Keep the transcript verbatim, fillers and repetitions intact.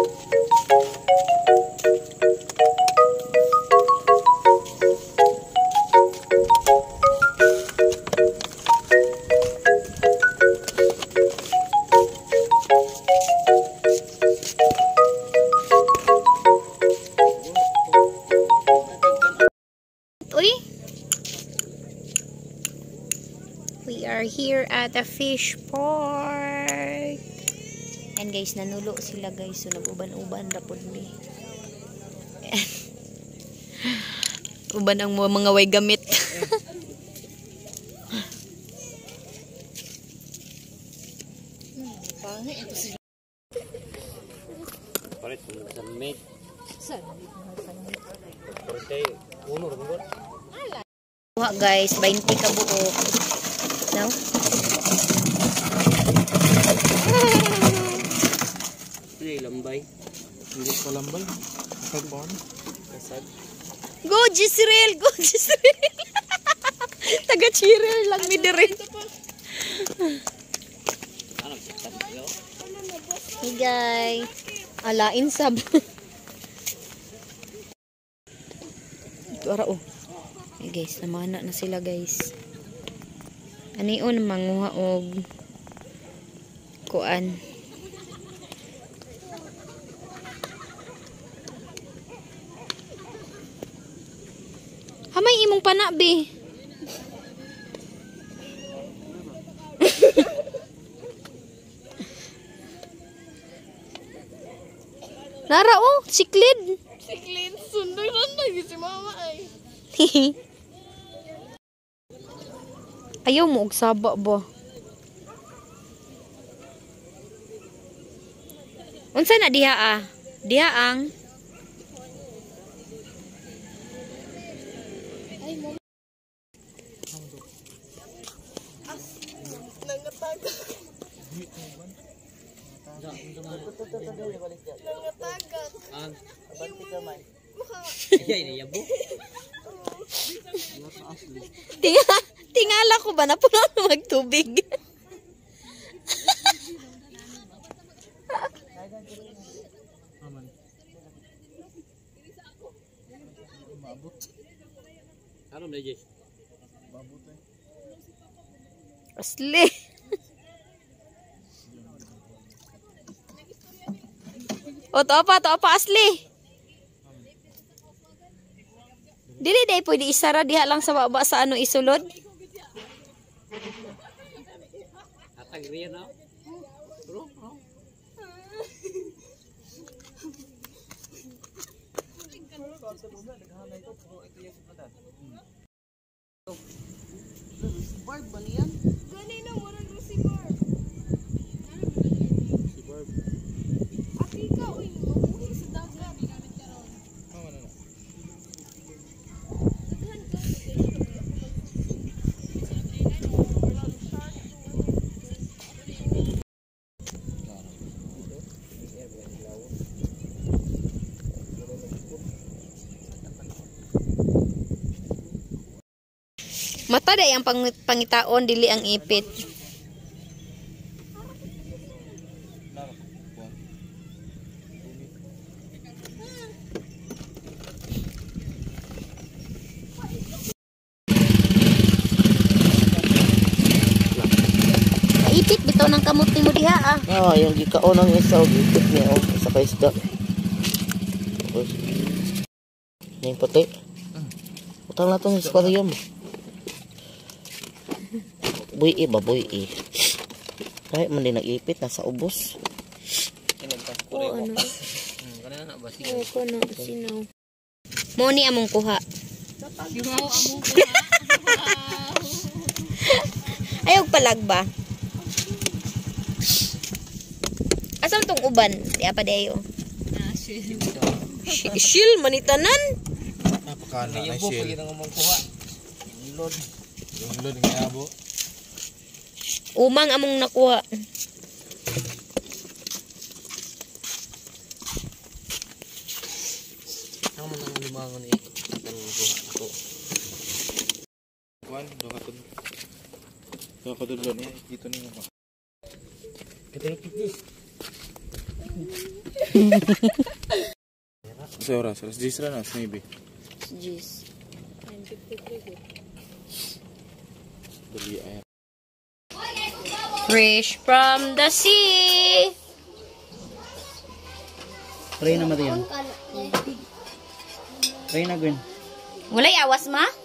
We are here at a fish park. And guys, nanulo sila guys. So nag-uban-uban rapod ni. Uban ang mga way gamit. Palit sa mate. Uno rin Kuha guys, twenty ka buok. No? Hindi lambay. Hindi ko lambay. Kasag ba? Kasag. Go Jisrael! Go Jisrael! Taga Chirel lang mi dire. Hey guys. Alain sab. Ito ara oh. Hey guys, namana na sila guys. Anion manguha og kuan. Hamay imong panabi. Nara oh, siklid. Siklid sundoy-sundoy si mama ay. Ayaw mo og saba ba? Unsa na diha ah? Diha ang Ay mo. As nangatagak. Nangatagak. Ang Abanti ka man. Ay ni yabo. Tinga, tingala ko ba na puno na magtubig? Ano na Jess? Asli. O to pa, to pa asli. Dili day pwede isara diha lang sa baba sa ano isulod. Atag riyan na. Bro, bro. Barb ba niyan? Gani na murag si Barb. Si Barb. Ati ka oy, mabuhi sa dagat. Tama na. Mata day ang pang pangitaon dili ang ipit. Ipit bitaw ng kamot ni mo diha ah. Ah, yung gikaon ng isa og ipit niya oh sa kaisda. Tapos ning puti. Utang na tong aquarium. Buy e ba buy e. Kahit man din nag-ipit nasa ubos. Oo ano. Hmm, kana na ba siya? Oo kono sinaw. Mo ni among kuha. Yung among kuha. Ayaw palag ba? Asam tong uban? Di apa dayo? Ah, shit. Shil manitanan. Napakana na siya. Yung among kuha. Yung load. Yung load ng abo. Umang among nakuha. Ang mga limangon eh. Ang kuha ako. Kuan, do ka tud. Do ka tud niya, ito ni mo. Kita ni Sa oras, alas diyes ra na, maybe. Jeez. Dali ay. Fresh from the sea. Try na mati yan. Try na, Gwen. Walay awas ma?